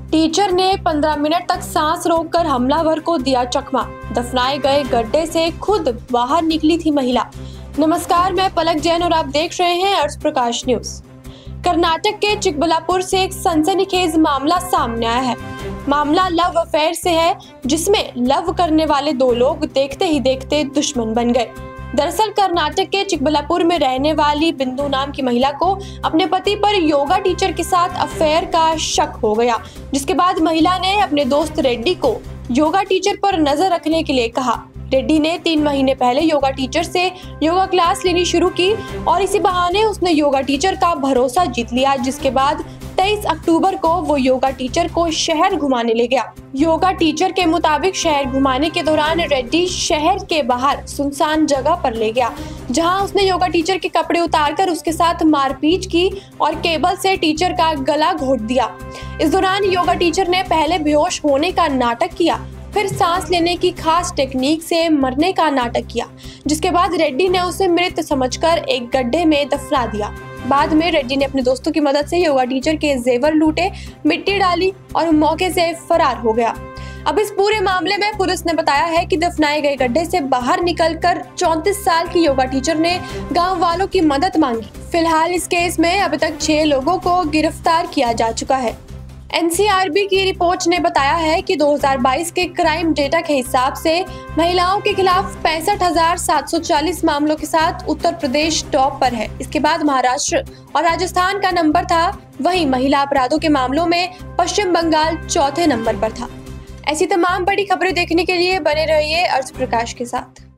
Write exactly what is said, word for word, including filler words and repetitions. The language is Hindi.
टीचर ने पंद्रह मिनट तक सांस रोककर हमलावर को दिया चकमा। दफनाए गए गड्ढे से खुद बाहर निकली थी महिला। नमस्कार, मैं पलक जैन और आप देख रहे हैं अर्थ प्रकाश न्यूज। कर्नाटक के चिकबल्लापुर से एक सनसनीखेज मामला सामने आया है। मामला लव अफेयर से है, जिसमें लव करने वाले दो लोग देखते ही देखते दुश्मन बन गए। दरअसल कर्नाटक के चिकबल्लापुर में रहने वाली बिंदु नाम की महिला को अपने पति पर योगा टीचर के साथ अफेयर का शक हो गया, जिसके बाद महिला ने अपने दोस्त रेड्डी को योगा टीचर पर नजर रखने के लिए कहा। रेड्डी ने तीन महीने पहले योगा टीचर से योगा क्लास लेनी शुरू की और इसी बहाने उसने योगा टीचर का भरोसा जीत लिया, जिसके बाद तेईस अक्टूबर को वो योगा टीचर को शहर घुमाने ले गया। योगा टीचर के मुताबिक शहर घुमाने के दौरान रेड्डी शहर के बाहर सुनसान जगह पर ले गया, जहां उसने योगा टीचर के कपड़े उतारकर उसके साथ मारपीट की और केबल से टीचर का गला घोट दिया। इस दौरान योगा टीचर ने पहले बेहोश होने का नाटक किया, फिर सांस लेने की खास टेक्निक से मरने का नाटक किया, जिसके बाद रेड्डी ने उसे मृत समझकर एक गड्ढे में दफना दिया। बाद में रेड्डी ने अपने दोस्तों की मदद से योगा टीचर के जेवर लूटे, मिट्टी डाली और मौके से फरार हो गया। अब इस पूरे मामले में पुलिस ने बताया है कि दफनाए गए गड्ढे से बाहर निकलकर चौंतीस साल की योगा टीचर ने गांव वालों की मदद मांगी। फिलहाल इस केस में अभी तक छह लोगों को गिरफ्तार किया जा चुका है। एन सी आर बी की रिपोर्ट ने बताया है कि दो हज़ार बाईस के क्राइम डेटा के हिसाब से महिलाओं के खिलाफ पैंसठ हजार सात सौ चालीस मामलों के साथ उत्तर प्रदेश टॉप पर है। इसके बाद महाराष्ट्र और राजस्थान का नंबर था। वहीं महिला अपराधों के मामलों में पश्चिम बंगाल चौथे नंबर पर था। ऐसी तमाम बड़ी खबरें देखने के लिए बने रहिए अर्थ प्रकाश के साथ।